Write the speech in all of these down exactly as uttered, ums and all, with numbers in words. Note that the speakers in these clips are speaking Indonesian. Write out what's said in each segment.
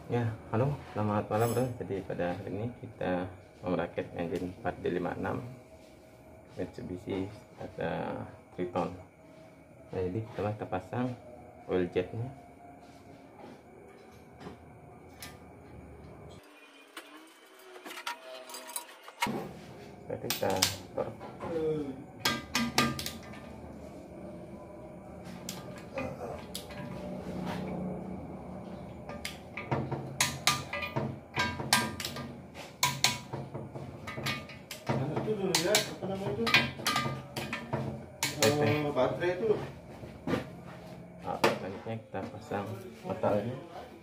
Ya, halo, selamat malam bro. Jadi pada hari ini kita merakit engine empat D lima enam Mitsubishi ada Triton. Nah, jadi setelah kita pasang oil jetnya, kita tork. Itu dulu ya, apa namanya itu? Uh, baterai itu. Nah, selanjutnya kita pasang metalnya.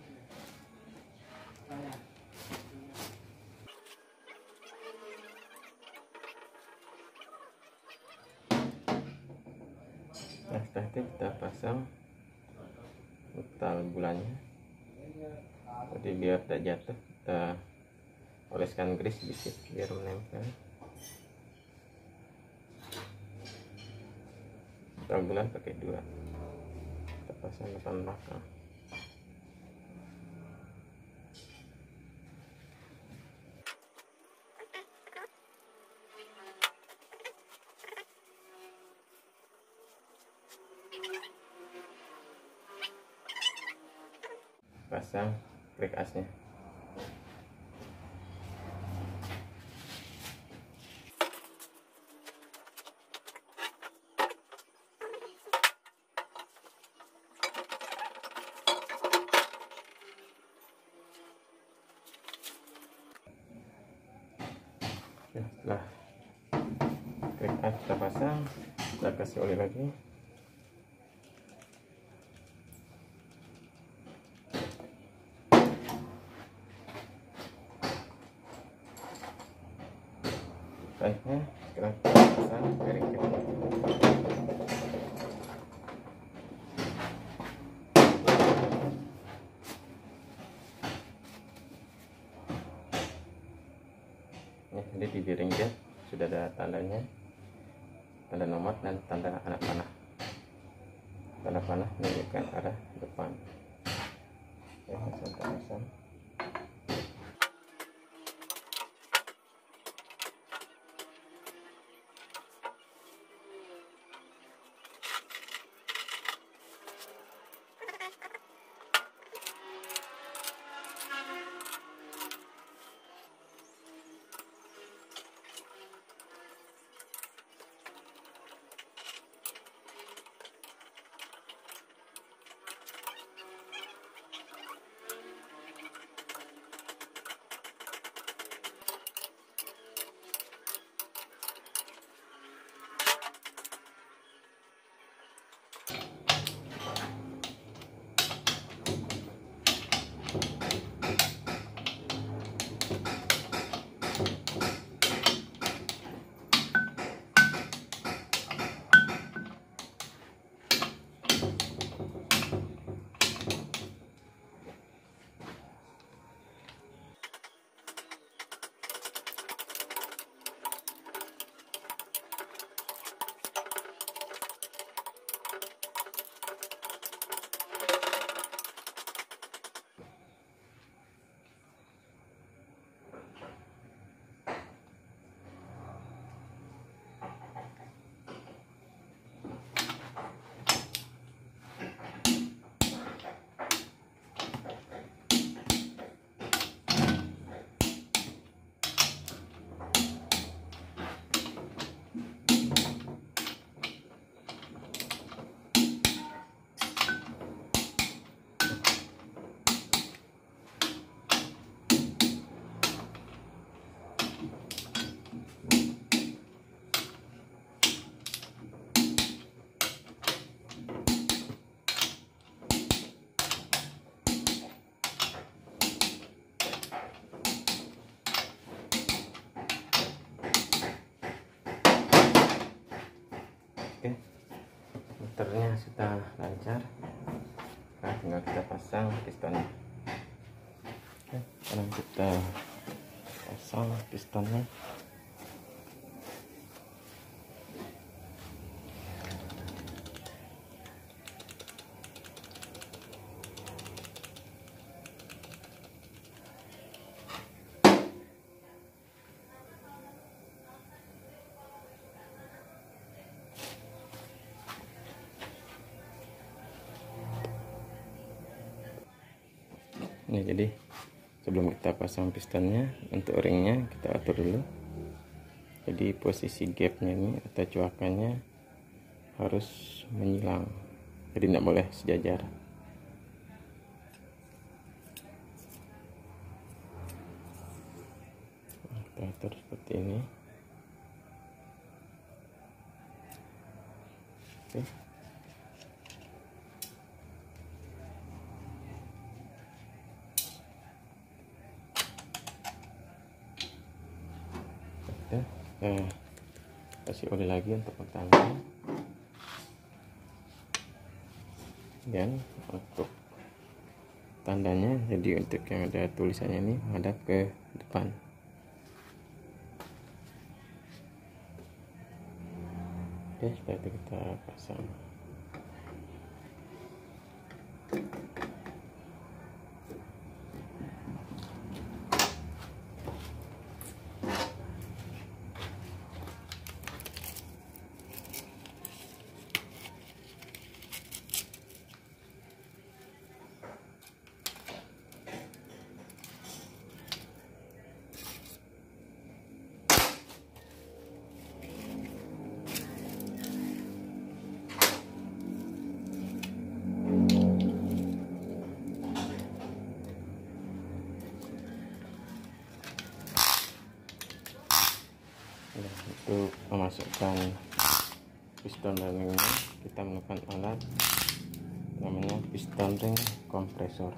Nah, setelah itu kita pasang metal bulannya. Jadi biar tidak jatuh, kita oleskan grease sedikit biar menempel. Metal bulan pakai dua, kita pasang depan belakang. Pasang brake asnya. Ya, setelah brake as kita pasang, kita kasih oli lagi. Baiknya sekarang kita pasang bearing kit. Ya, jadi di bearing jet sudah ada tandanya, tanda nomor dan tanda anak panah. Tanda panah menunjukkan arah depan. Ya, pasang pasang. Oke, motornya sudah lancar. Nah, tinggal kita pasang pistonnya. Oke, sekarang kita pasang pistonnya. Ini jadi sebelum kita pasang pistonnya, untuk ringnya kita atur dulu. Jadi posisi gapnya ini atau cuakannya harus menyilang, jadi tidak boleh sejajar. Kita atur seperti ini. Oke. Kita eh, kasih oli lagi untuk pertama, dan untuk tandanya, jadi untuk yang ada tulisannya ini menghadap ke depan. Oke, setelah itu kita pasang. Untuk memasukkan piston ringnya, kita menggunakan alat namanya piston ring kompresor.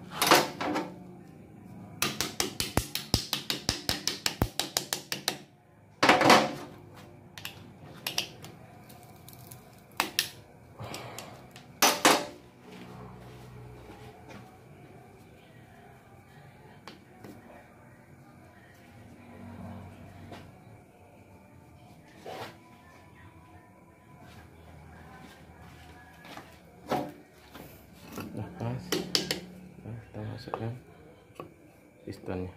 Lepas, nah, kita masukkan pistonnya.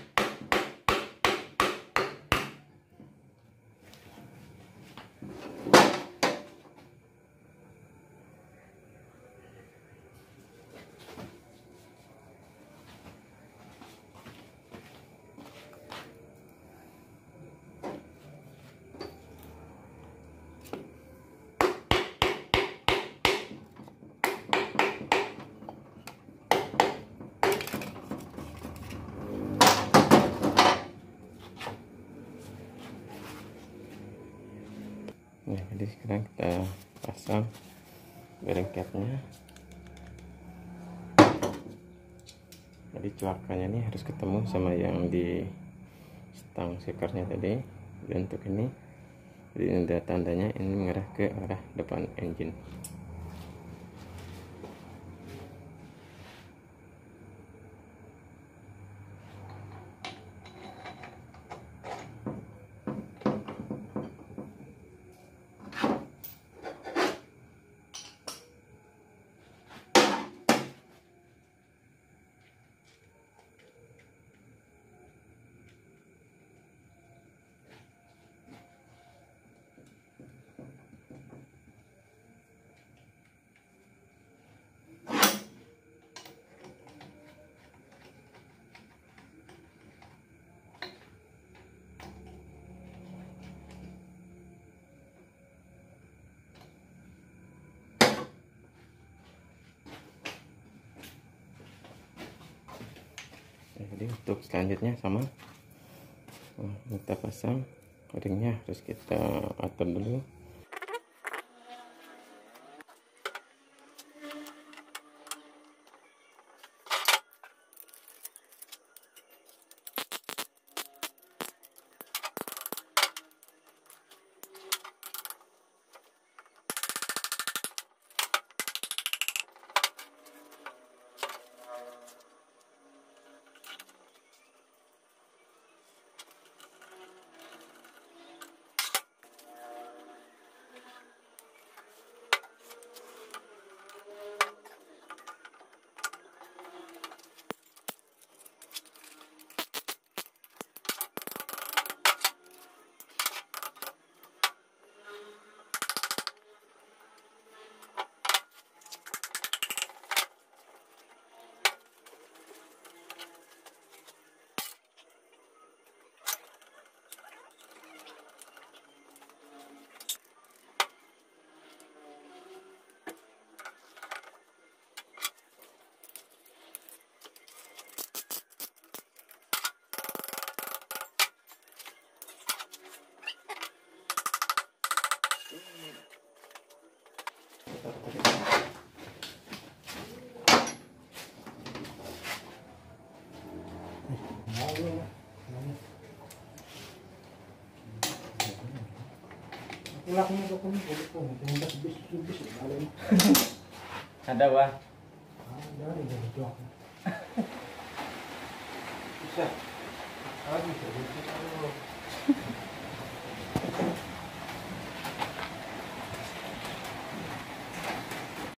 Nah, jadi sekarang kita pasang bearing capnya. Jadi cuakannya ini harus ketemu sama yang di stang sekarnya tadi. Dan untuk ini, jadi ini ada tandanya ini mengarah ke arah depan engine. Jadi untuk selanjutnya sama, nah, kita pasang ringnya harus kita atur dulu. Ayo. Ulak mo ko kung ulit ko. Tingin ka subis-subis. Ada wah. Ah, dari dari joke. Bisa. Lagi, bisa.